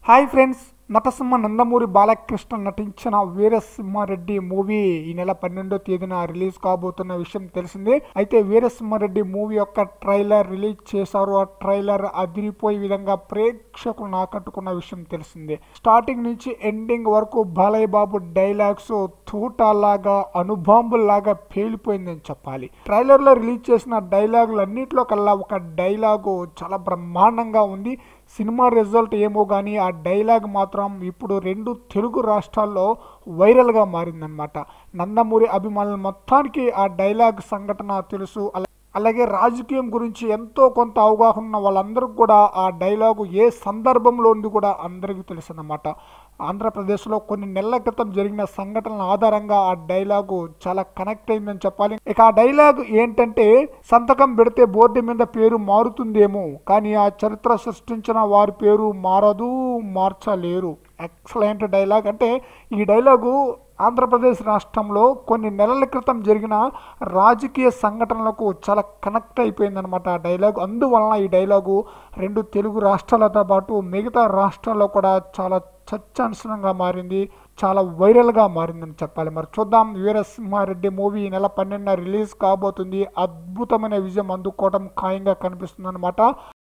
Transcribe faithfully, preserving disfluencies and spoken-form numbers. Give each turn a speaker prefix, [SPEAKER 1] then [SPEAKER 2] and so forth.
[SPEAKER 1] Hi friends, Natasimha Nandamuri Balakrishna నటించిన Veera Simha Reddy movie ఈ నెల పన్నెండో తేదీన రిలీజ్ కాబోతున్న విషయం తెలిసిందే. అయితే వీరసింహారెడ్డి మూవీ యొక్క ట్రైలర్ రిలీజ్ చేశారు. ఆ ట్రైలర్ అదిరిపోయే విధంగా ప్రేక్షకులను ఆకట్టుకున్న విషయం తెలిసిందే. స్టార్టింగ్ నుంచి ఎండింగ్ వరకు బాలయ్య బాబు డైలాగ్స్ తూటాలాగా అణుబాంబుల్లాగా పేలిపోయిందని చెప్పాలి. ట్రైలర్ లో రిలీజ్ చేసిన డైలాగులు అన్నింటిలో కల్లా ఒక డైలాగు చాలా బ్రహ్మాండంగా ఉంది. సినిమా రిజల్ట్ ఏమో కానీ ఆ డైలాగ్ మాత్రం ఇప్పుడు రెండు తెలుగు రాష్ట్రాల్లో వైరల్గా మారిందనమాట. నందమూరి అభిమానులు మొత్తానికి ఆ డైలాగ్ సంఘటన తెలుసు. అలాగే రాజకీయం గురించి ఎంతో కొంత అవగాహన ఉన్న వాళ్ళందరికీ కూడా ఆ డైలాగు ఏ సందర్భంలో ఉంది కూడా అందరికీ తెలుసు అన్నమాట. ఆంధ్రప్రదేశ్లో కొన్ని నెలల క్రితం జరిగిన సంఘటనల ఆధారంగా ఆ డైలాగు చాలా కనెక్ట్ అయిందని చెప్పాలి. ఇక ఆ డైలాగ్ ఏంటంటే, సంతకం పెడితే బోర్డు మీద పేరు మారుతుందేమో కానీ ఆ చరిత్ర సృష్టించిన వారి పేరు మారదు, మార్చలేరు. Excellent dialogue. అంటే ఈ డైలాగు ఆంధ్రప్రదేశ్ రాష్ట్రంలో కొన్ని నెలల క్రితం జరిగిన రాజకీయ సంఘటనలకు చాలా కనెక్ట్ అయిపోయిందనమాట ఆ డైలాగు. అందువలన ఈ డైలాగు రెండు తెలుగు రాష్ట్రాలతో పాటు మిగతా రాష్ట్రాల్లో కూడా చాలా చర్చాంశంగా మారింది, చాలా వైరల్గా మారిందని చెప్పాలి. మరి చూద్దాం, వీరసింహారెడ్డి మూవీ ఈ నెల పన్నెండున రిలీజ్ కాబోతుంది. అద్భుతమైన విజయం అందుకోవడం ఖాయంగా కనిపిస్తుంది అనమాట.